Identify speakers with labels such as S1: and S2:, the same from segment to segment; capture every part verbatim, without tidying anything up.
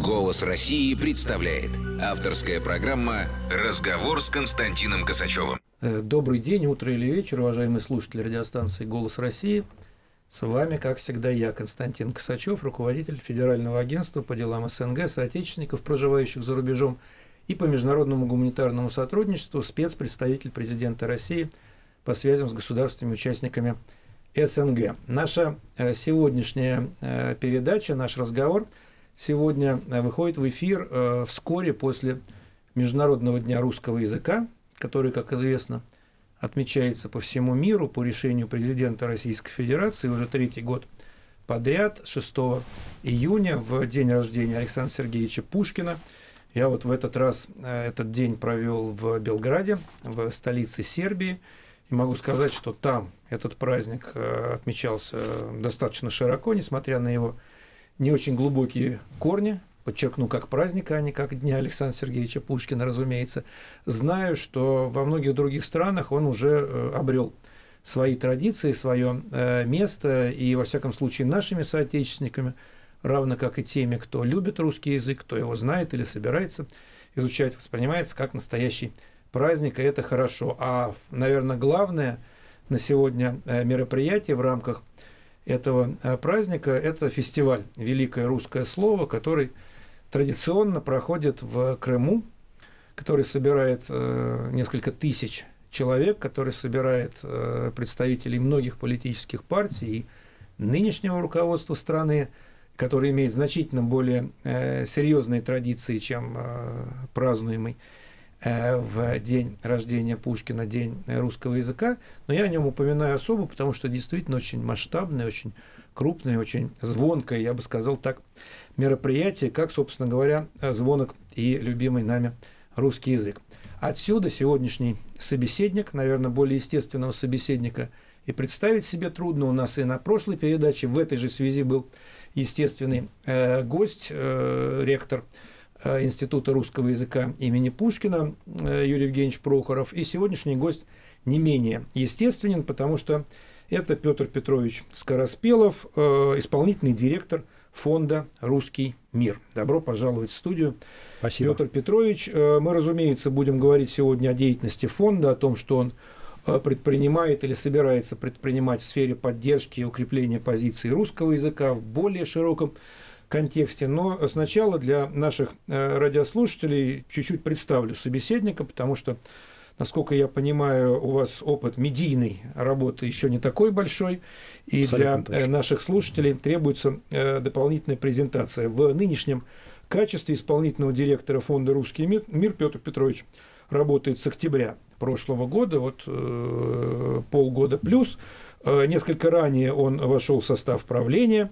S1: «Голос России» представляет авторская программа «Разговор с Константином Косачевым».
S2: Добрый день, утро или вечер, уважаемые слушатели радиостанции «Голос России». С вами, как всегда, я, Константин Косачев, руководитель Федерального агентства по делам СНГ, соотечественников, проживающих за рубежом, и по международному гуманитарному сотрудничеству спецпредставитель президента России по связям с государственными участниками СНГ. Наша сегодняшняя передача, наш разговор сегодня выходит в эфир вскоре после Международного дня русского языка, который, как известно, отмечается по всему миру по решению президента Российской Федерации уже третий год подряд, шестого июня, в день рождения Александра Сергеевича Пушкина. Я вот в этот раз этот день провел в Белграде, в столице Сербии, и могу сказать, что там этот праздник отмечался достаточно широко, несмотря на его не очень глубокие корни. Подчеркну, как праздника, а не как Дня Александра Сергеевича Пушкина, разумеется. Знаю, что во многих других странах он уже обрел свои традиции, свое место, и, во всяком случае, нашими соотечественниками, равно как и теми, кто любит русский язык, кто его знает или собирается изучать, воспринимается как настоящий праздник, и это хорошо. А, наверное, главное на сегодня мероприятие в рамках этого праздника – это фестиваль «Великое русское слово», который традиционно проходит в Крыму, который собирает э, несколько тысяч человек, который собирает э, представителей многих политических партий и нынешнего руководства страны, который имеет значительно более э, серьезные традиции, чем э, празднуемый э, в день рождения Пушкина, день русского языка. Но я о нем упоминаю особо, потому что действительно очень масштабный, очень крупное, очень звонкое, я бы сказал так, мероприятие, как, собственно говоря, звонок и любимый нами русский язык. Отсюда сегодняшний собеседник, наверное, более естественного собеседника и представить себе трудно. У нас и на прошлой передаче в этой же связи был естественный э, гость, э, ректор э, Института русского языка имени Пушкина э, Юрий Евгеньевич Прохоров. И сегодняшний гость не менее естественен, потому что это Петр Петрович Скороспелов, э, исполнительный директор фонда «Русский мир». Добро пожаловать в студию.
S3: Спасибо.
S2: Петр Петрович, э, мы, разумеется, будем говорить сегодня о деятельности фонда, о том, что он э, предпринимает или собирается предпринимать в сфере поддержки и укрепления позиции русского языка в более широком контексте. Но сначала для наших э, радиослушателей чуть-чуть представлю собеседника, потому что, насколько я понимаю, у вас опыт медийной работы еще не такой большой, и абсолютно для точно. Наших слушателей требуется э, дополнительная презентация. В нынешнем качестве исполнительного директора фонда «Русский мир» Петр Петрович работает с октября прошлого года, вот э, полгода плюс. Э, несколько ранее он вошел в состав правления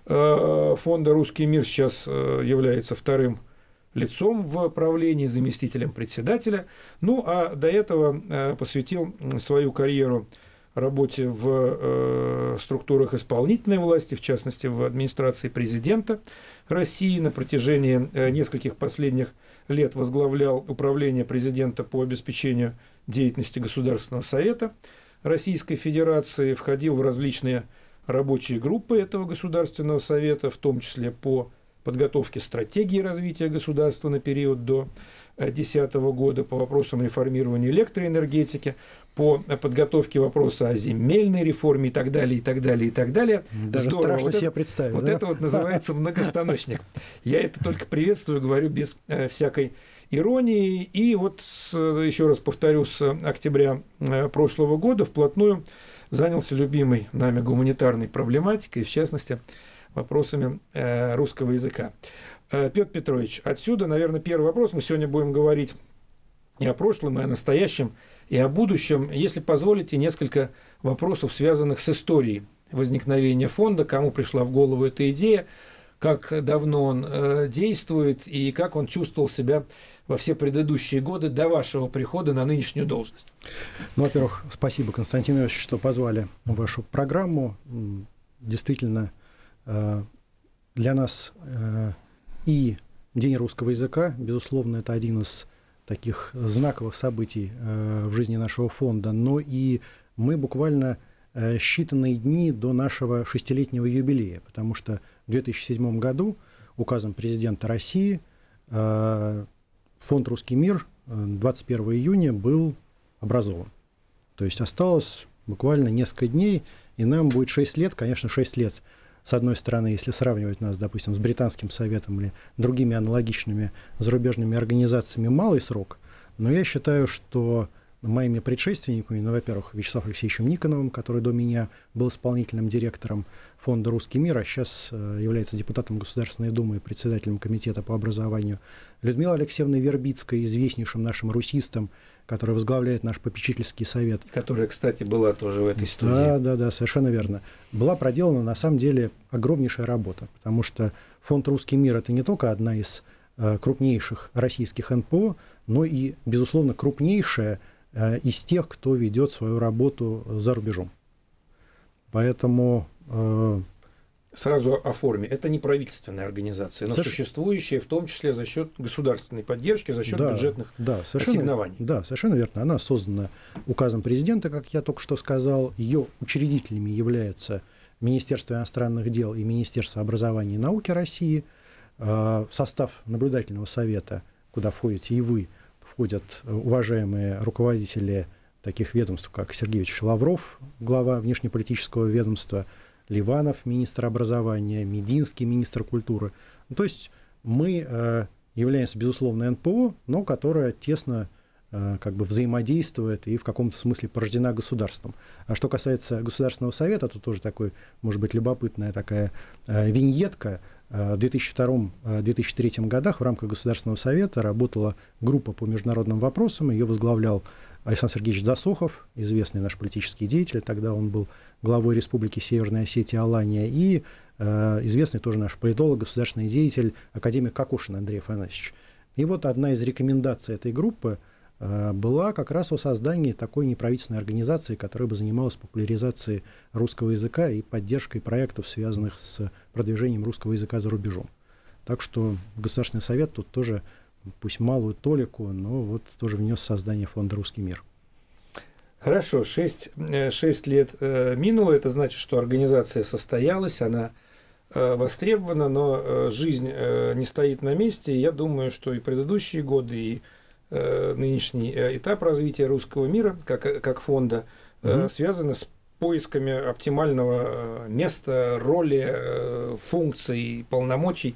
S2: э, фонда «Русский мир», сейчас э, является вторым лицом в правлении, заместителем председателя. Ну, а до этого э, посвятил свою карьеру работе в э, структурах исполнительной власти, в частности, в администрации президента России. На протяжении э, нескольких последних лет возглавлял управление президента по обеспечению деятельности Государственного совета Российской Федерации, входил в различные рабочие группы этого Государственного совета, в том числе по подготовки стратегии развития государства на период до две тысячи десятого года, по вопросам реформирования электроэнергетики, по подготовке вопроса о земельной реформе и так далее, и так далее, и так далее.
S3: Даже здорово. Страшно вот себе это, представить.
S2: Вот
S3: да?
S2: это вот называется многостаночник. Я это только приветствую, говорю без э, всякой иронии. И вот, с, еще раз повторю, с октября э, прошлого года вплотную занялся любимой нами гуманитарной проблематикой, в частности, вопросами э, русского языка. Э, Петр Петрович, отсюда, наверное, первый вопрос. Мы сегодня будем говорить и о прошлом, и о настоящем, и о будущем. Если позволите, несколько вопросов, связанных с историей возникновения фонда, кому пришла в голову эта идея, как давно он э, действует и как он чувствовал себя во все предыдущие годы до вашего прихода на нынешнюю должность.
S3: Ну, во-первых, спасибо, Константин Ильич, что позвали в вашу программу. Действительно, для нас и День русского языка, безусловно, это один из таких знаковых событий в жизни нашего фонда, но и мы буквально считанные дни до нашего шестилетнего юбилея, потому что в две тысячи седьмом году указом президента России фонд «Русский мир» двадцать первого июня был образован. То есть осталось буквально несколько дней, и нам будет шесть лет. Конечно, шесть лет, с одной стороны, если сравнивать нас, допустим, с Британским советом или другими аналогичными зарубежными организациями, малый срок. Но я считаю, что моими предшественниками, ну, во-первых, Вячеславом Алексеевичем Никоновым, который до меня был исполнительным директором фонда «Русский мир», а сейчас э, является депутатом Государственной Думы и председателем комитета по образованию, Людмилой Алексеевной Вербицкой, известнейшим нашим русистом, который возглавляет наш попечительский совет.
S2: Которая, кстати, была тоже в этой студии.
S3: Да, да, да, совершенно верно. Была проделана, на самом деле, огромнейшая работа, потому что фонд «Русский мир» — это не только одна из э, крупнейших российских эн пэ о, но и, безусловно, крупнейшая из тех, кто ведет свою работу за рубежом. Поэтому... Э,
S2: Сразу о форме. Это не правительственная организация, но соверш... существующая в том числе за счет государственной поддержки, за счет
S3: да,
S2: бюджетных
S3: да,
S2: ассигнований.
S3: Да, совершенно верно. Она создана указом президента, как я только что сказал. Ее учредителями являются Министерство иностранных дел и Министерство образования и науки России. Э, в состав наблюдательного совета, куда входите и вы, входят уважаемые руководители таких ведомств, как Сергей Ильич Лавров, глава внешнеполитического ведомства, Ливанов, министр образования, Мединский, министр культуры. Ну, то есть мы э, являемся, безусловно, эн пэ о, но которая тесно э, как бы взаимодействует и в каком-то смысле порождена государством. А что касается Государственного совета, то тоже такой, может быть, любопытная такая э, виньетка. В две тысячи втором — две тысячи третьем годах в рамках Государственного совета работала группа по международным вопросам. Ее возглавлял Александр Сергеевич Засохов, известный наш политический деятель. Тогда он был главой Республики Северная Осетия Алания. И э, известный тоже наш политолог, государственный деятель, академик Какушин Андрей Афанасьевич. И вот одна из рекомендаций этой группы э, была как раз о создании такой неправительственной организации, которая бы занималась популяризацией русского языка и поддержкой проектов, связанных с продвижением русского языка за рубежом. Так что Государственный совет тут тоже, пусть малую толику, но вот тоже внес создание фонда «Русский мир».
S2: Хорошо, шесть, шесть лет э, минуло, это значит, что организация состоялась, она э, востребована, но э, жизнь э, не стоит на месте. Я думаю, что и предыдущие годы, и э, нынешний этап развития «Русского мира» как, как фонда э, угу. связаны с поисками оптимального места, роли, функций, полномочий,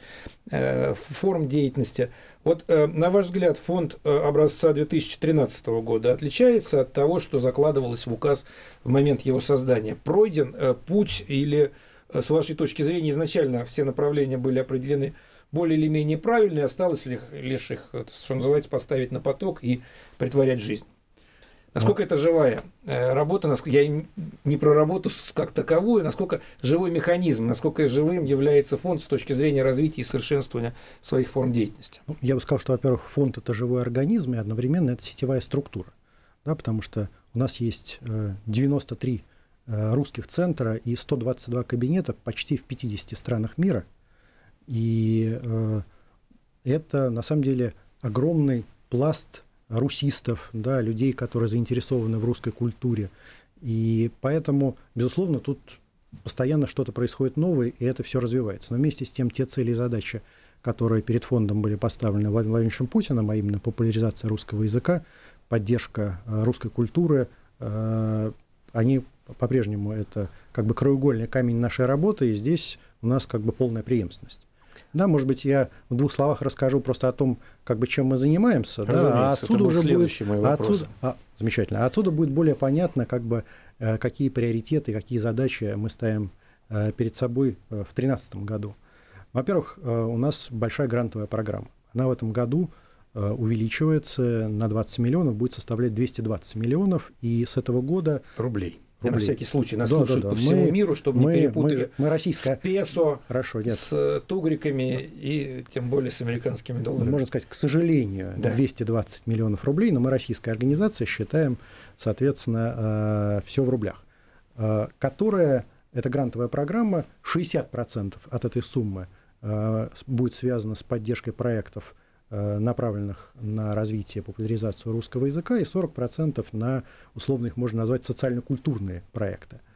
S2: форм деятельности. Вот, на ваш взгляд, фонд образца две тысячи тринадцатого года отличается от того, что закладывалось в указ в момент его создания? Пройден путь или, с вашей точки зрения, изначально все направления были определены более или менее правильные, осталось лишь их, что называется, поставить на поток и претворять в жизнь? Насколько это живая работа, я не про работу как таковую, насколько живой механизм, насколько живым является фонд с точки зрения развития и совершенствования своих форм деятельности?
S3: Я бы сказал, что, во-первых, фонд – это живой организм, и одновременно это сетевая структура, да, потому что у нас есть девяносто три русских центра и сто двадцать два кабинета почти в пятидесяти странах мира, и это, на самом деле, огромный пласт русистов, да, людей, которые заинтересованы в русской культуре. И поэтому, безусловно, тут постоянно что-то происходит новое, и это все развивается. Но вместе с тем те цели и задачи, которые перед фондом были поставлены Владимиром Владимировичем Путиным, а именно популяризация русского языка, поддержка русской культуры, они по-прежнему это как бы краеугольный камень нашей работы, и здесь у нас как бы полная преемственность. Да, может быть, я в двух словах расскажу просто о том, как бы, чем мы занимаемся. Да, а отсюда уже будет, отсюда, а, замечательно. А отсюда будет более понятно, как бы, какие приоритеты, какие задачи мы ставим перед собой в две тысячи тринадцатом году. Во-первых, у нас большая грантовая программа. Она в этом году увеличивается на двадцать миллионов, будет составлять двести двадцать миллионов, и с этого года...
S2: Рублей. На всякий случай, нас
S3: да,
S2: слушают
S3: да, да.
S2: по всему
S3: мы,
S2: миру, чтобы
S3: мы,
S2: не перепутали
S3: мы, мы российская...
S2: с песо,
S3: Хорошо, нет.
S2: с тугриками и тем более с американскими долларами.
S3: Можно сказать, к сожалению, да. двести двадцать миллионов рублей, но мы российская организация считаем, соответственно, все в рублях. Которая, эта грантовая программа, шестьдесят процентов от этой суммы будет связана с поддержкой проектов, направленных на развитие, популяризацию русского языка, и сорок процентов на, условно их можно назвать, социально-культурные проекты.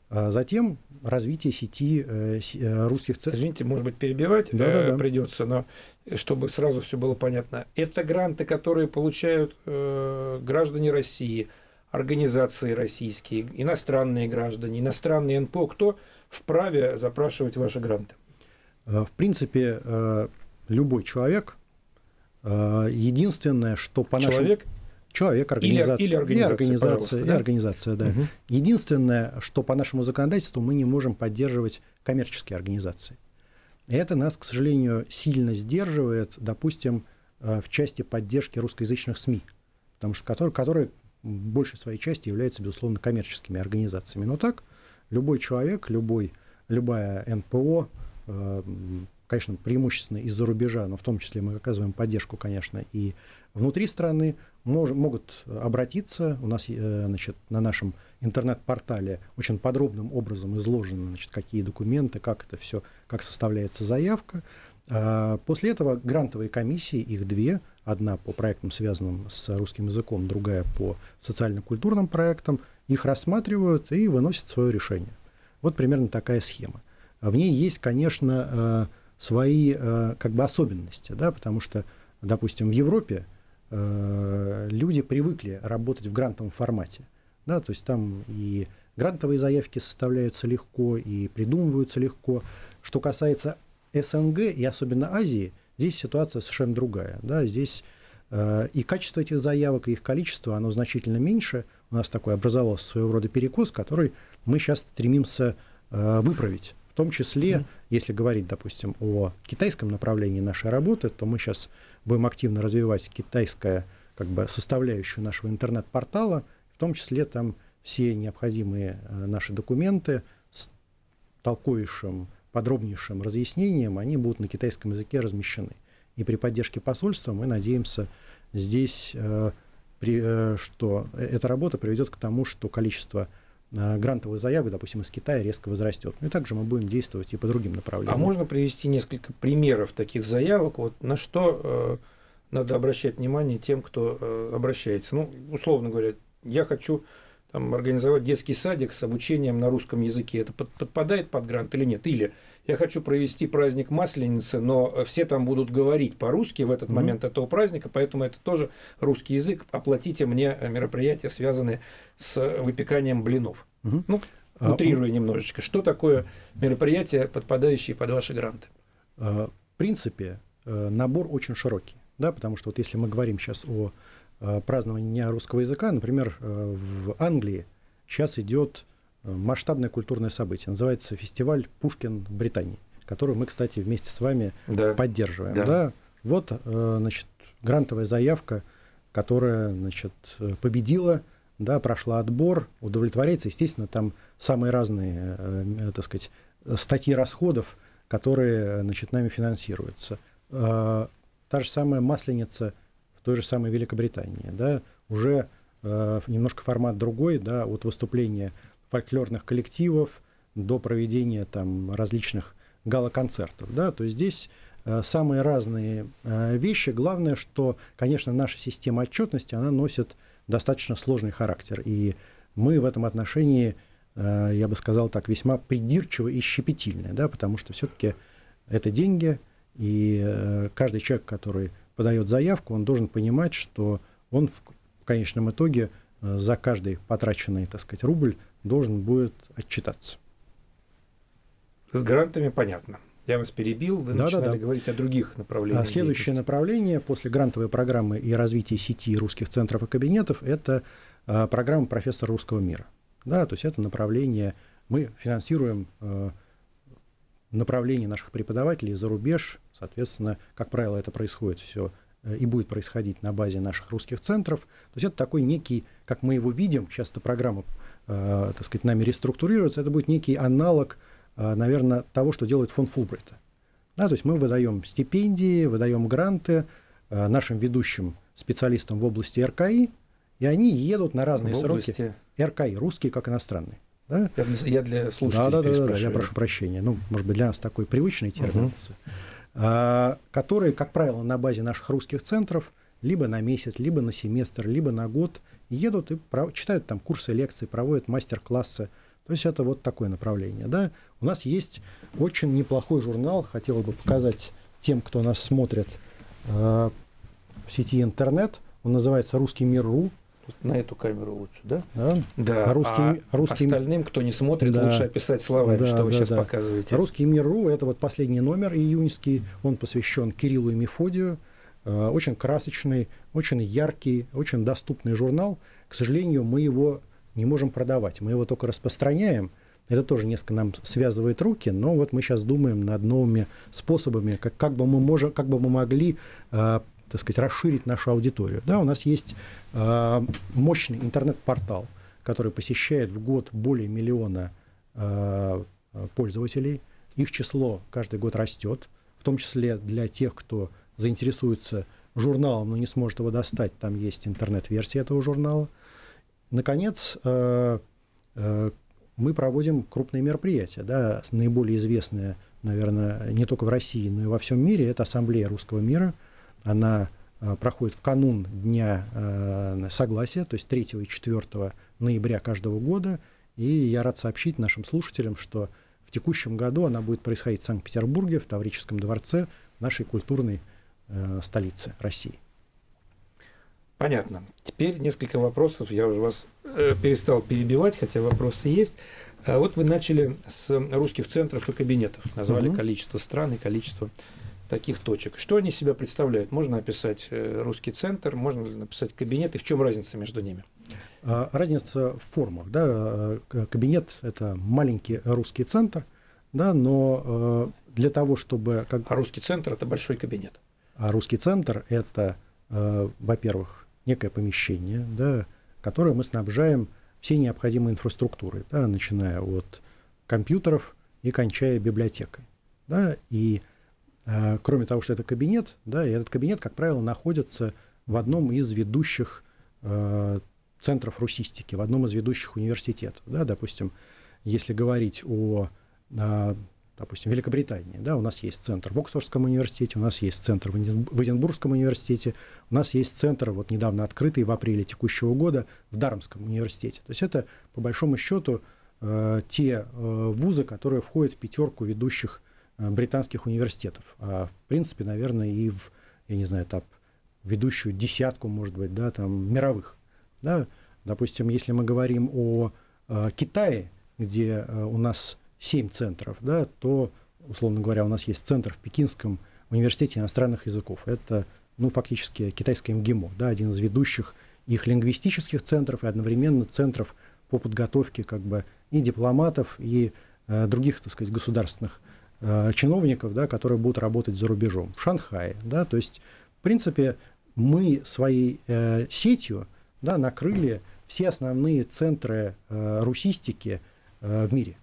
S3: А затем развитие сети э, э, русских центров.
S2: Извините, может быть, перебивать
S3: да,
S2: э,
S3: да, да.
S2: придется, но чтобы сразу все было понятно. Это гранты, которые получают э, граждане России, организации российские, иностранные граждане, иностранные эн пэ о. Кто вправе запрашивать ваши гранты?
S3: В принципе, любой человек. Единственное, что по нашему...
S2: Человек?
S3: Человек, организация.
S2: Или, или организация,
S3: и организация,
S2: да?
S3: и организация, да. Угу. Единственное, что по нашему законодательству мы не можем поддерживать коммерческие организации. И это нас, к сожалению, сильно сдерживает, допустим, в части поддержки русскоязычных СМИ, потому что которые, которые в большей своей части являются, безусловно, коммерческими организациями. Но так, любой человек, любой, любая эн пэ о, конечно, преимущественно из-за рубежа, но в том числе мы оказываем поддержку, конечно, и внутри страны, мож, могут обратиться. У нас, значит, на нашем интернет-портале очень подробным образом изложены, значит, какие документы, как это все, как составляется заявка. После этого грантовые комиссии, их две, одна по проектам, связанным с русским языком, другая по социально-культурным проектам, их рассматривают и выносят свое решение. Вот примерно такая схема. В ней есть, конечно, свои как бы особенности, да, потому что, допустим, в Европе люди привыкли работать в грантовом формате. Да, то есть там и грантовые заявки составляются легко, и придумываются легко. Что касается эс эн гэ и особенно Азии, здесь ситуация совершенно другая. Да, здесь э, и качество этих заявок, и их количество, оно значительно меньше. У нас такой образовался своего рода перекос, который мы сейчас стремимся э, выправить. В том числе, mm-hmm. если говорить, допустим, о китайском направлении нашей работы, то мы сейчас будем активно развивать китайское, как бы, составляющую нашего интернет-портала, в том числе там все необходимые э, наши документы с толковейшим, подробнейшим разъяснением, они будут на китайском языке размещены. И при поддержке посольства мы надеемся здесь, э, при, э, что эта работа приведет к тому, что количество э, грантовых заявок, допустим, из Китая резко возрастет. Ну и также мы будем действовать и по другим направлениям.
S2: А можно привести несколько примеров таких заявок? Вот на что э, надо обращать внимание тем, кто э, обращается? Ну, условно говоря, я хочу там организовать детский садик с обучением на русском языке. Это под, подпадает под грант или нет? Или я хочу провести праздник Масленицы, но все там будут говорить по-русски в этот mm-hmm. момент этого праздника, поэтому это тоже русский язык. Оплатите мне мероприятия, связанные с выпеканием блинов. Mm-hmm. Ну, утрируя а, немножечко. Что такое мероприятия, подпадающие под ваши гранты?
S3: В принципе, набор очень широкий. Да, потому что вот если мы говорим сейчас о празднования Дня русского языка, например, в Англии сейчас идет масштабное культурное событие, называется фестиваль «Пушкин в Британии», который мы, кстати, вместе с вами да. поддерживаем. Да. Да. Вот, значит, грантовая заявка, которая, значит, победила, да, прошла отбор, удовлетворяется, естественно, там самые разные, так сказать, статьи расходов, которые, значит, нами финансируются. Та же самая Масленица в той же самой Великобритании, да, уже э, немножко формат другой, да, от выступления фольклорных коллективов до проведения там различных гала-концертов, да, то есть здесь э, самые разные э, вещи. Главное, что, конечно, наша система отчетности, она носит достаточно сложный характер, и мы в этом отношении, э, я бы сказал так, весьма придирчивы и щепетильны, да, потому что все-таки это деньги, и э, каждый человек, который подает заявку, он должен понимать, что он в конечном итоге за каждый потраченный, так сказать, рубль должен будет отчитаться.
S2: С грантами понятно. Я вас перебил, вы да, начинали да, да. говорить о других направлениях.
S3: А следующее направление после грантовой программы и развития сети русских центров и кабинетов – это а, программа «Профессор русского мира». Да, то есть это направление, мы финансируем а, направление наших преподавателей за рубеж. Соответственно, как правило, это происходит все и будет происходить на базе наших русских центров. То есть это такой некий, как мы его видим, сейчас эта программа, э, так сказать, нами реструктурируется, это будет некий аналог, э, наверное, того, что делает фонд Фулбрайта. Да, то есть мы выдаем стипендии, выдаем гранты э, нашим ведущим специалистам в области эр ка и, и они едут на разные в сроки. Области... эр ка и, русские как иностранные. Да?
S2: Я, для, я для слушателей
S3: да, да, да, да, я прошу прощения. Ну, может быть, для нас такой привычный термин. Uh-huh. Которые, как правило, на базе наших русских центров либо на месяц, либо на семестр, либо на год едут и пров... читают там курсы, лекции, проводят мастер-классы. То есть это вот такое направление. Да? У нас есть очень неплохой журнал, хотел бы показать тем, кто нас смотрит э, в сети интернет. Он называется «Русский мир.ру».
S2: На эту камеру лучше, да?
S3: Да.
S2: Да.
S3: Русский,
S2: а
S3: русский...
S2: остальным, кто не смотрит,
S3: да.
S2: лучше описать словами,
S3: да,
S2: что вы
S3: да,
S2: сейчас
S3: да.
S2: показываете.
S3: «Русский мир.ру» — это вот последний номер июньский. Он посвящен Кириллу и Мефодию. Э, очень красочный, очень яркий, очень доступный журнал. К сожалению, мы его не можем продавать. Мы его только распространяем. Это тоже несколько нам связывает руки, но вот мы сейчас думаем над новыми способами, как, как, бы, мы можем, как бы мы могли э, так сказать, расширить нашу аудиторию. Да, у нас есть э, мощный интернет-портал, который посещает в год более миллиона э, пользователей. Их число каждый год растет, в том числе для тех, кто заинтересуется журналом, но не сможет его достать. Там есть интернет-версия этого журнала. Наконец, э, э, мы проводим крупные мероприятия. Да, наиболее известные, наверное, не только в России, но и во всем мире, это Ассамблея русского мира. Она э, проходит в канун Дня э, Согласия, то есть третьего и четвёртого ноября каждого года. И я рад сообщить нашим слушателям, что в текущем году она будет происходить в Санкт-Петербурге, в Таврическом дворце, нашей культурной э, столице России.
S2: Понятно. Теперь несколько вопросов. Я уже вас э, перестал перебивать, хотя вопросы есть. А вот вы начали с русских центров и кабинетов. Назвали угу. количество стран и количество таких точек. Что они себя представляют? Можно описать э, русский центр, можно написать кабинет. И в чем разница между ними?
S3: А, разница в формах. Да? Кабинет – это маленький русский центр, да, но э, для того, чтобы… Как...
S2: А русский центр – это большой кабинет.
S3: А русский центр – это, э, во-первых, некое помещение, да, которое мы снабжаем всей необходимой инфраструктурой, да, начиная от компьютеров и кончая библиотекой. Да, и э, кроме того, что это кабинет, да, и этот кабинет, как правило, находится в одном из ведущих э, центров русистики, в одном из ведущих университетов. Да, допустим, если говорить о, э, допустим, Великобритании, да, у нас есть центр в Оксфордском университете, у нас есть центр в Эдинбургском университете, у нас есть центр, вот недавно открытый в апреле текущего года, в Дарамском университете. То есть это, по большому счету, э, те э, вузы, которые входят в пятерку ведущих э, британских университетов. А в принципе, наверное, и в, я не знаю, там, ведущую десятку, может быть, да, там, мировых. Да? Допустим, если мы говорим о э, Китае, где э, у нас семь центров, да, то, условно говоря, у нас есть центр в Пекинском университете иностранных языков. Это, ну, фактически китайское МГИМО, да, один из ведущих их лингвистических центров и одновременно центров по подготовке как бы и дипломатов, и э, других, так сказать, государственных э, чиновников, да, которые будут работать за рубежом. В Шанхае, да, то есть, в принципе, мы своей э, сетью, да, накрыли все основные центры э, русистики э, в мире.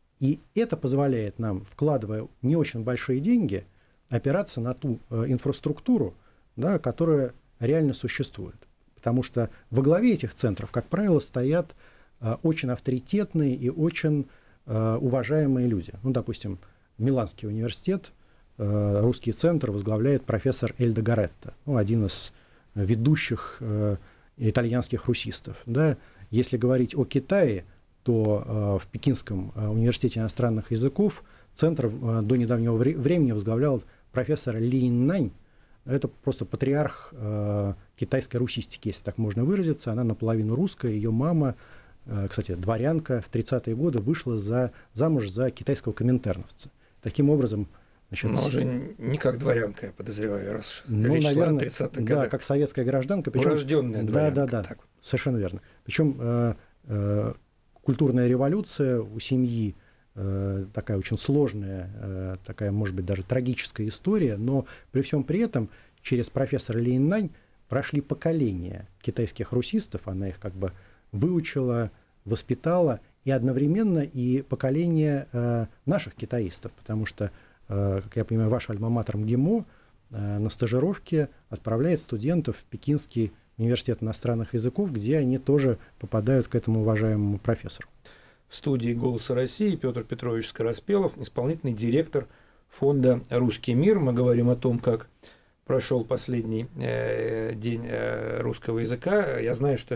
S3: И это позволяет нам, вкладывая не очень большие деньги, опираться на ту э, инфраструктуру, да, которая реально существует. Потому что во главе этих центров, как правило, стоят э, очень авторитетные и очень э, уважаемые люди. Ну, допустим, Миланский университет, э, русский центр возглавляет профессор Эльдо Гаретта, ну, один из ведущих э, итальянских русистов. Да. Если говорить о Китае, то э, в Пекинском э, университете иностранных языков центр э, до недавнего вре- времени возглавлял профессор Ли Нань. Это просто патриарх э, китайской русистики, если так можно выразиться. Она наполовину русская, ее мама, э, кстати, дворянка, в тридцатые годы вышла за, замуж за китайского коминтерновца. Таким образом…
S2: Значит, но уже не как дворянка, я подозреваю, раз
S3: ну,
S2: речь
S3: наверное,
S2: шла о тридцатых годах.
S3: Да, как советская гражданка. Причем,
S2: урожденная дворянка.
S3: Да, да, да,
S2: так.
S3: Совершенно верно. Причем э, э, культурная революция у семьи э, такая очень сложная, э, такая, может быть, даже трагическая история, но при всем при этом через профессора Ли Нань прошли поколения китайских русистов, она их как бы выучила, воспитала, и одновременно и поколение э, наших китаистов, потому что, э, как я понимаю, ваш альма-матер МГИМО э, на стажировке отправляет студентов в Пекинский университет иностранных языков, где они тоже попадают к этому уважаемому профессору.
S2: В студии «Голоса России» Петр Петрович Скороспелов, исполнительный директор фонда «Русский мир». Мы говорим о том, как прошел последний э, день э, русского языка. Я знаю, что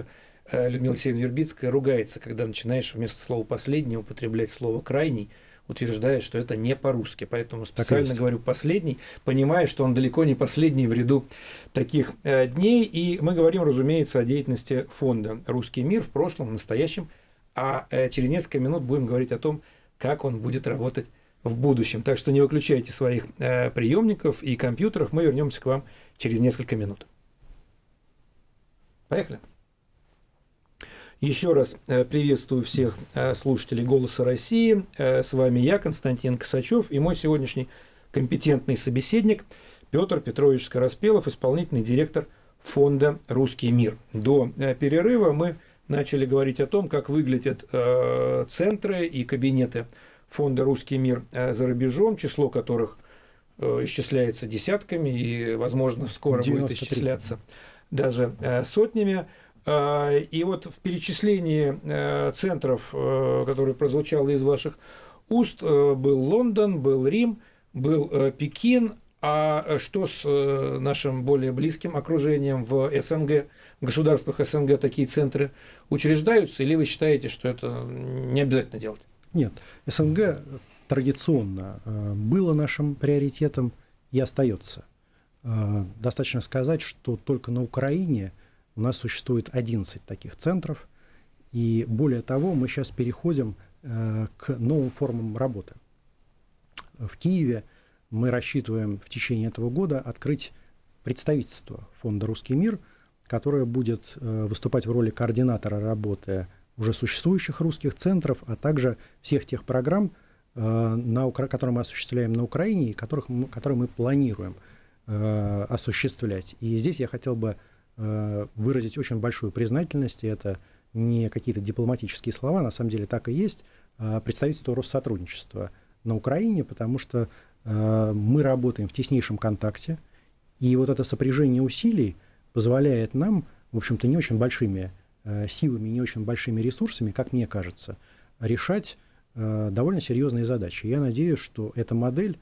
S2: Людмила Алексеевна Вербицкая ругается, когда начинаешь вместо слова «последний» употреблять слово «крайний», утверждая, что это не по-русски. Поэтому специально говорю «последний», понимая, что он далеко не последний в ряду таких э, дней. И мы говорим, разумеется, о деятельности фонда «Русский мир» в прошлом, в настоящем. А э, через несколько минут будем говорить о том, как он будет работать в будущем. Так что не выключайте своих э, приемников и компьютеров. Мы вернемся к вам через несколько минут. Поехали. Еще раз приветствую всех слушателей «Голоса России». С вами я, Константин Косачев, и мой сегодняшний компетентный собеседник Петр Петрович Скороспелов, исполнительный директор фонда «Русский мир». До перерыва мы начали говорить о том, как выглядят центры и кабинеты фонда «Русский мир» за рубежом, число которых исчисляется десятками и, возможно, скоро будет исчисляться даже сотнями. И вот в перечислении центров, которые прозвучало из ваших уст, был Лондон, был Рим, был Пекин. А что с нашим более близким окружением в СНГ, в государствах СНГ такие центры учреждаются, или вы считаете, что это не обязательно делать?
S3: Нет, СНГ традиционно было нашим приоритетом и остается. Достаточно сказать, что только на Украине у нас существует одиннадцать таких центров, и более того, мы сейчас переходим э, к новым формам работы. В Киеве мы рассчитываем в течение этого года открыть представительство фонда «Русский мир», которое будет э, выступать в роли координатора работы уже существующих русских центров, а также всех тех программ, э, на, которые мы осуществляем на Украине и которых мы, которые мы планируем э, осуществлять. И здесь я хотел бы выразить очень большую признательность, и это не какие-то дипломатические слова, на самом деле так и есть, представительство Россотрудничества на Украине, потому что мы работаем в теснейшем контакте, и вот это сопряжение усилий позволяет нам, в общем-то, не очень большими силами, не очень большими ресурсами, как мне кажется, решать довольно серьезные задачи. Я надеюсь, что эта модель,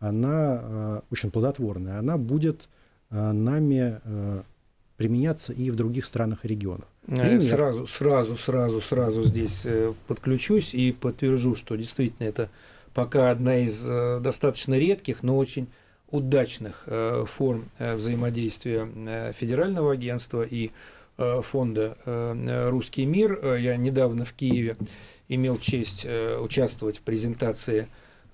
S3: она очень плодотворная, она будет нами применяться и в других странах и регионах. Пример.
S2: Сразу, сразу, сразу, сразу здесь подключусь и подтвержу, что действительно это пока одна из достаточно редких, но очень удачных форм взаимодействия федерального агентства и фонда «Русский мир». Я недавно в Киеве имел честь участвовать в презентации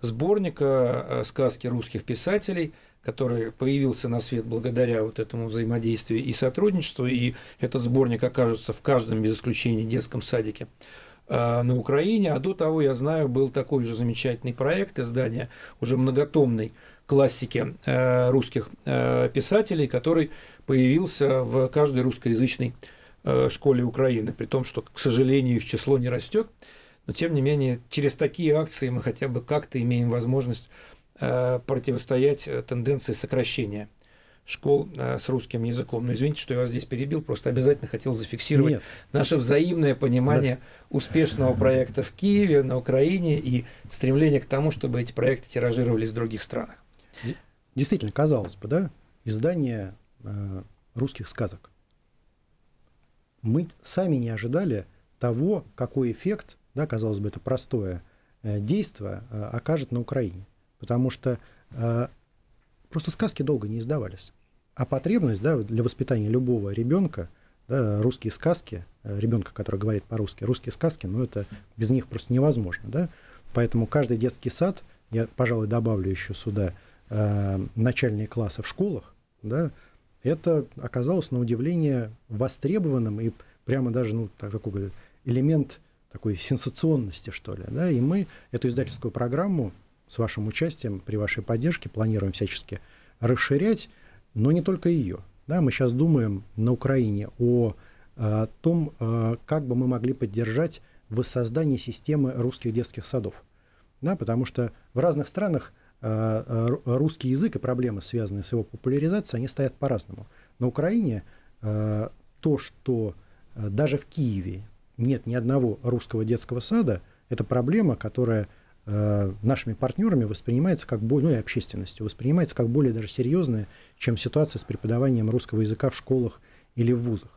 S2: сборника «Сказки русских писателей», который появился на свет благодаря вот этому взаимодействию и сотрудничеству, и этот сборник окажется в каждом, без исключения, детском садике э, на Украине. А до того, я знаю, был такой же замечательный проект издания уже многотомной классики э, русских э, писателей, который появился в каждой русскоязычной э, школе Украины, при том, что, к сожалению, их число не растет, но, тем не менее, через такие акции мы хотя бы как-то имеем возможность противостоять тенденции сокращения школ с русским языком. Но извините, что я вас здесь перебил, просто обязательно хотел зафиксировать Нет. наше взаимное понимание да. успешного проекта в Киеве, на Украине и стремление к тому, чтобы эти проекты тиражировались в других странах.
S3: Действительно, казалось бы, да, издание э, русских сказок. Мы сами не ожидали того, какой эффект, да, казалось бы, это простое э, действие э, окажет на Украине. Потому что э, просто сказки долго не издавались. А потребность, да, для воспитания любого ребенка, да, русские сказки, э, ребенка, который говорит по-русски, русские сказки, ну это без них просто невозможно. Да? Поэтому каждый детский сад, я, пожалуй, добавлю еще сюда э, начальные классы в школах, да, это оказалось на удивление востребованным и прямо даже ну, такой элемент такой сенсационности, что ли. Да? И мы эту издательскую программу с вашим участием, при вашей поддержке, планируем всячески расширять, но не только ее. Да, мы сейчас думаем на Украине о, о том, как бы мы могли поддержать воссоздание системы русских детских садов. Да, потому что в разных странах русский язык и проблемы, связанные с его популяризацией, они стоят по-разному. На Украине то, что даже в Киеве нет ни одного русского детского сада, это проблема, которая нашими партнерами воспринимается как более, ну и общественностью, воспринимается как более даже серьезная, чем ситуация с преподаванием русского языка в школах или в вузах.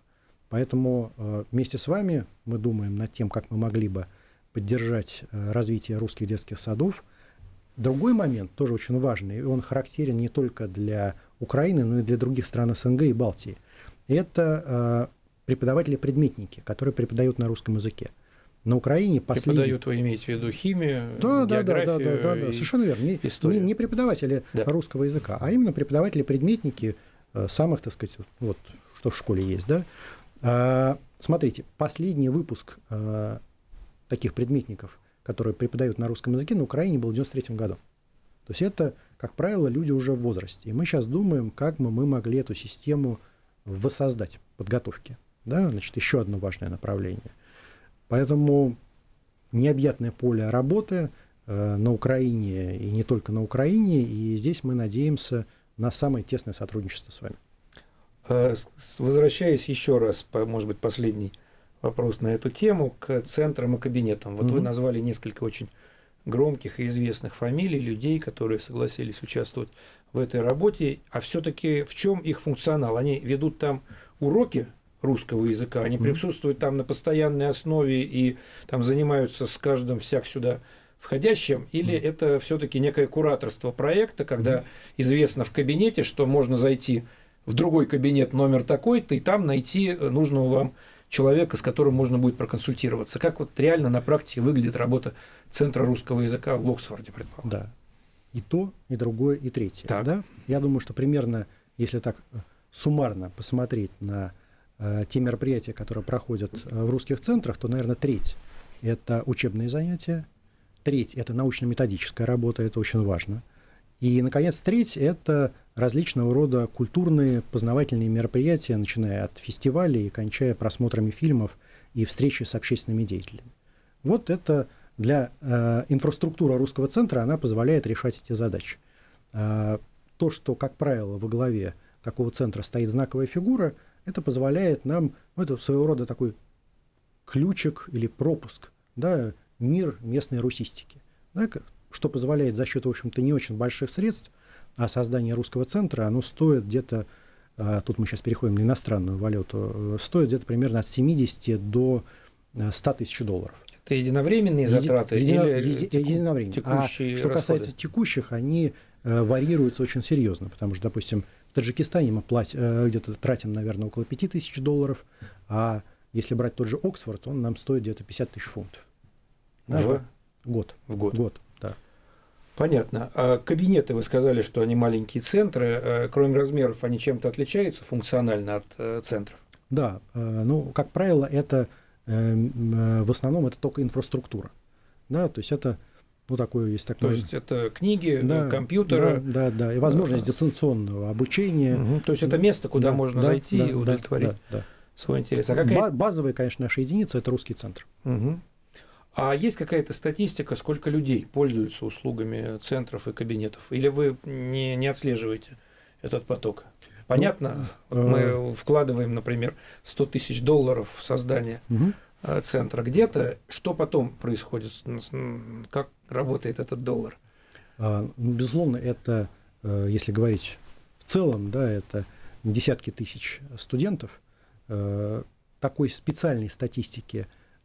S3: Поэтому вместе с вами мы думаем над тем, как мы могли бы поддержать развитие русских детских садов. Другой момент, тоже очень важный, и он характерен не только для Украины, но и для других стран СНГ и Балтии. Это преподаватели-предметники, которые преподают на русском языке. На Украине последние...
S2: Преподают, вы имеете в виду химию,
S3: да,
S2: географию,
S3: да, да, да, да, да, совершенно верно. Не, не, не преподаватели да. русского языка, а именно преподаватели-предметники самых, так сказать, вот, что в школе есть. Да? А, смотрите, последний выпуск а, таких предметников, которые преподают на русском языке, на Украине был в девяносто третьем году. То есть это, как правило, люди уже в возрасте. И мы сейчас думаем, как мы, мы могли эту систему воссоздать, подготовки. Да? Значит, еще одно важное направление. Поэтому необъятное поле работы э, на Украине, и не только на Украине, и здесь мы надеемся на самое тесное сотрудничество с вами.
S2: Возвращаясь еще раз, может быть, последний вопрос на эту тему, к центрам и кабинетам. Вот угу. вы назвали несколько очень громких и известных фамилий, людей, которые согласились участвовать в этой работе. А все-таки в чем их функционал? Они ведут там уроки русского языка, они mm-hmm. присутствуют там на постоянной основе и там занимаются с каждым всяк сюда входящим, или mm-hmm. это все-таки некое кураторство проекта, когда mm-hmm. известно в кабинете, что можно зайти в другой кабинет номер такой-то и там найти нужного вам человека, с которым можно будет проконсультироваться. Как вот реально на практике выглядит работа Центра русского языка в Оксфорде, предположим?
S3: Да. И то, и другое, и третье. Да? Я думаю, что примерно, если так суммарно посмотреть на те мероприятия, которые проходят в русских центрах, то, наверное, треть – это учебные занятия, треть – это научно-методическая работа, это очень важно. И, наконец, треть – это различного рода культурные, познавательные мероприятия, начиная от фестивалей и кончая просмотрами фильмов и встречи с общественными деятелями. Вот это для э, инфраструктуры русского центра, она позволяет решать эти задачи. Э, то, что, как правило, во главе такого центра стоит знаковая фигура – это позволяет нам, ну, это своего рода такой ключик или пропуск, да, мир местной русистики, да, что позволяет за счет, в общем-то, не очень больших средств, а создание русского центра, оно стоит где-то, а, тут мы сейчас переходим на иностранную валюту, стоит где-то примерно от семидесяти до ста тысяч долларов.
S2: Это единовременные затраты?
S3: Еди,
S2: или
S3: еди, теку, единовременные. А что расходы? Касается текущих, они э, варьируются очень серьезно, потому что, допустим, в Таджикистане мы платим, где-то тратим, наверное, около пяти тысяч долларов, а если брать тот же Оксфорд, он нам стоит где-то пятьдесят тысяч фунтов.
S2: В
S3: год.
S2: В год.
S3: год, да.
S2: Понятно. А кабинеты, вы сказали, что они маленькие центры. Кроме размеров, они чем-то отличаются функционально от центров?
S3: Да. Ну, как правило, это в основном это только инфраструктура. Да, то есть это ну, такое есть такое.
S2: То есть это книги,
S3: да,
S2: компьютеры.
S3: Да, да, да. И возможность да. дистанционного обучения.
S2: Угу. То есть это место, куда да, можно да, зайти да, и удовлетворить да, да, да. свой интерес. А какая...
S3: Базовая, конечно, наша единица – это русский центр.
S2: Угу. А есть какая-то статистика, сколько людей пользуются услугами центров и кабинетов? Или вы не, не отслеживаете этот поток? Понятно, ну, мы э... вкладываем, например, сто тысяч долларов в создание угу. центра где-то. Что потом происходит? Как работает этот доллар?
S3: А, безусловно, это, если говорить в целом, да, это десятки тысяч студентов. Такой специальной статистики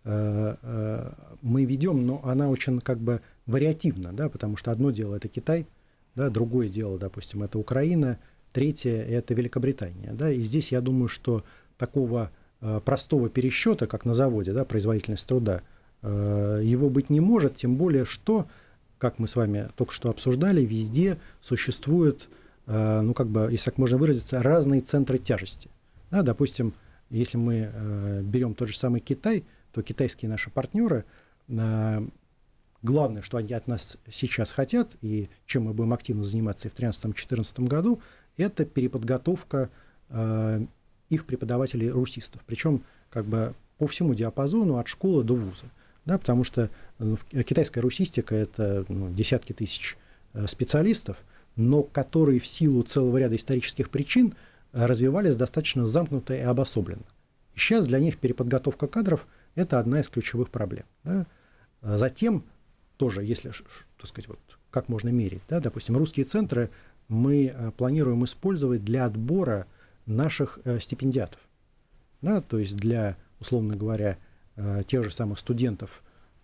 S3: мы ведем, но она очень как бы вариативна, да, потому что одно дело это Китай, да, другое дело, допустим, это Украина, третье это Великобритания, да, и здесь я думаю, что такого простого пересчета, как на заводе, да, производительность труда, его быть не может, тем более, что, как мы с вами только что обсуждали, везде существуют, ну, как бы, если так можно выразиться, разные центры тяжести. Да, допустим, если мы берем тот же самый Китай, то китайские наши партнеры, главное, что они от нас сейчас хотят, и чем мы будем активно заниматься и в две тысячи тринадцатом-две тысячи четырнадцатом году, это переподготовка их преподавателей-русистов, причем как бы по всему диапазону от школы до вуза, да, потому что ну, китайская русистика – это ну, десятки тысяч специалистов, но которые в силу целого ряда исторических причин развивались достаточно замкнуто и обособленно. И сейчас для них переподготовка кадров – это одна из ключевых проблем. Да. Затем тоже, если, так сказать, вот, как можно мерить, да, допустим, русские центры мы планируем использовать для отбора наших э, стипендиатов. Да, то есть для, условно говоря, тех же самых студентов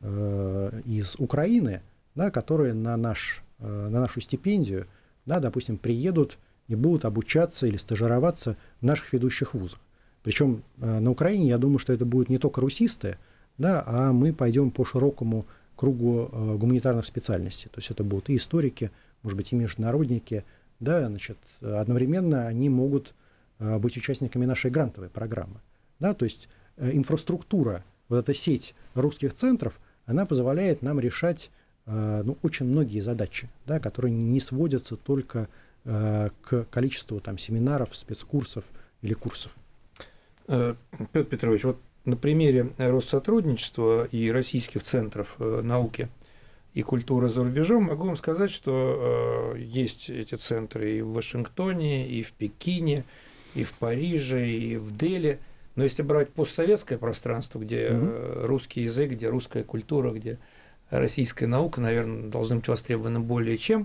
S3: из Украины, да, которые на, наш, на нашу стипендию, да, допустим, приедут и будут обучаться или стажироваться в наших ведущих вузах. Причем на Украине, я думаю, что это будут не только русисты, да, а мы пойдем по широкому кругу гуманитарных специальностей. То есть это будут и историки, может быть, и международники. Да, значит, одновременно они могут быть участниками нашей грантовой программы. Да, то есть инфраструктура, вот эта сеть русских центров, она позволяет нам решать ну, очень многие задачи, да, которые не сводятся только к количеству там, семинаров, спецкурсов или курсов.
S2: Петр Петрович, вот на примере Россотрудничества и российских центров науки и культуры за рубежом могу вам сказать, что есть эти центры и в Вашингтоне, и в Пекине, и в Париже, и в Дели. Но если брать постсоветское пространство, где mm-hmm. русский язык, где русская культура, где российская наука, наверное, должны быть востребованы более чем,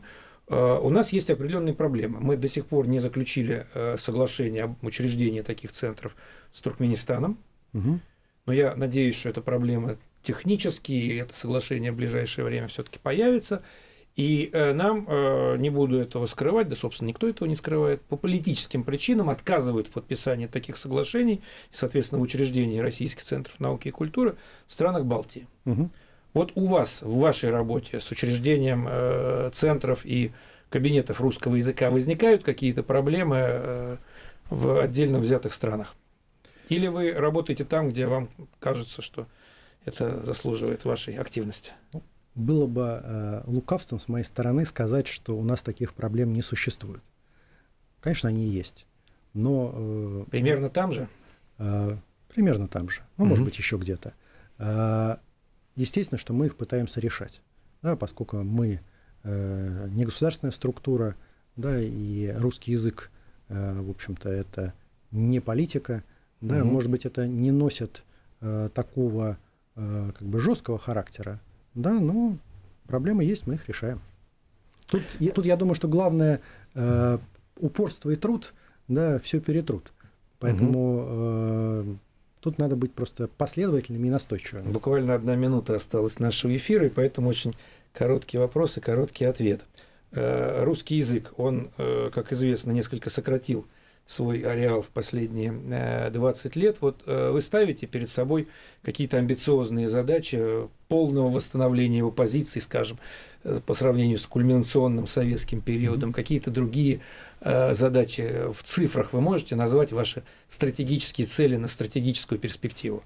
S2: у нас есть определенные проблемы. Мы до сих пор не заключили соглашение об учреждении таких центров с Туркменистаном. Угу. Но я надеюсь, что эта проблема технически, и это соглашение в ближайшее время все-таки появится. И нам, не буду этого скрывать, да, собственно, никто этого не скрывает, по политическим причинам отказывают в подписании таких соглашений и, соответственно, в учреждении российских центров науки и культуры в странах Балтии. Угу. Вот у вас в вашей работе с учреждением э, центров и кабинетов русского языка возникают какие-то проблемы э, в отдельно взятых странах? Или вы работаете там, где вам кажется, что это заслуживает вашей активности?
S3: Было бы э, лукавством с моей стороны сказать, что у нас таких проблем не существует. Конечно, они есть. Но, э,
S2: примерно там же?
S3: Э, примерно там же. Ну, угу. Может быть, еще где-то. Э, естественно, что мы их пытаемся решать. Да, поскольку мы э, не государственная структура, да, и русский язык, э, в общем-то, это не политика. Да, угу. Может быть, это не носит э, такого э, как бы жесткого характера, да, но проблемы есть, мы их решаем. Тут, я, тут я думаю, что главное э, упорство и труд, да, все перетрут. Поэтому угу. э, тут надо быть просто последовательными и настойчивыми.
S2: Буквально одна минута осталась нашего эфира, и поэтому очень короткий вопрос и короткий ответ. Э, русский язык, он, э, как известно, несколько сократил свой ареал в последние двадцать лет. Вот вы ставите перед собой какие-то амбициозные задачи полного восстановления его позиций, скажем, по сравнению с кульминационным советским периодом, mm-hmm. какие-то другие задачи в цифрах вы можете назвать ваши стратегические цели на стратегическую перспективу?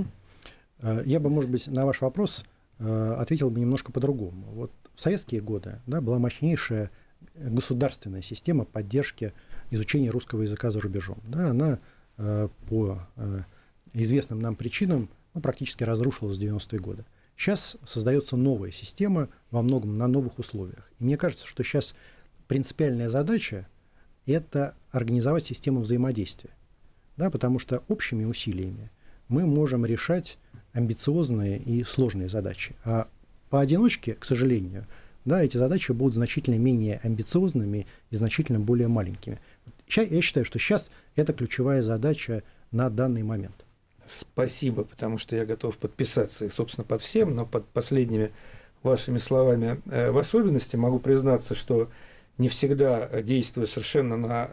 S3: Mm-hmm. Я бы, может быть, на ваш вопрос ответил бы немножко по-другому. Вот в советские годы, да, была мощнейшая государственная система поддержки изучения русского языка за рубежом. Да, она э, по э, известным нам причинам ну, практически разрушилась в девяностые годы. Сейчас создается новая система, во многом на новых условиях. И мне кажется, что сейчас принципиальная задача – это организовать систему взаимодействия. Да, потому что общими усилиями мы можем решать амбициозные и сложные задачи. А поодиночке, к сожалению, да, эти задачи будут значительно менее амбициозными и значительно более маленькими. Я считаю, что сейчас это ключевая задача на данный момент.
S2: Спасибо, потому что я готов подписаться, собственно, под всем, но под последними вашими словами в особенности могу признаться, что не всегда, действуя совершенно на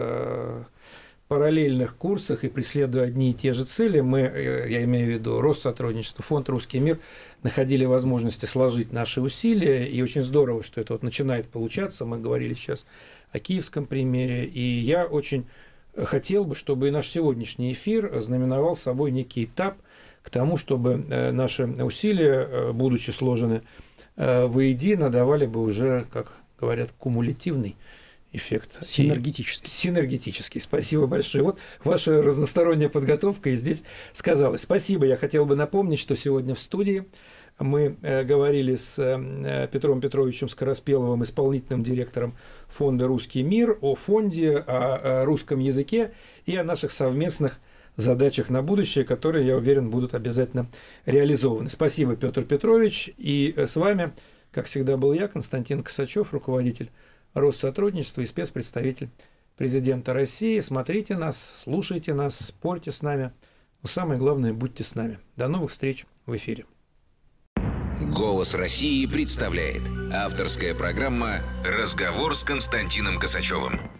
S2: э, параллельных курсах и преследуя одни и те же цели, мы, я имею в виду Россотрудничество, фонд «Русский мир», находили возможности сложить наши усилия, и очень здорово, что это вот начинает получаться. Мы говорили сейчас о киевском примере, и я очень хотел бы, чтобы и наш сегодняшний эфир знаменовал собой некий этап к тому, чтобы наши усилия, будучи сложены воедино, давали бы уже, как говорят, кумулятивный эффект.
S3: Синергетический.
S2: И, синергетический. Спасибо большое. Вот ваша разносторонняя подготовка и здесь сказалась. Спасибо. Я хотел бы напомнить, что сегодня в студии мы говорили с Петром Петровичем Скороспеловым, исполнительным директором фонда «Русский мир», о фонде, о русском языке и о наших совместных задачах на будущее, которые, я уверен, будут обязательно реализованы. Спасибо, Петр Петрович. И с вами, как всегда, был я, Константин Косачев, руководитель Россотрудничества и спецпредставитель президента России. Смотрите нас, слушайте нас, спорьте с нами. Но самое главное, будьте с нами. До новых встреч в эфире.
S1: «Голос России» представляет авторская программа «Разговор с Константином Косачевым».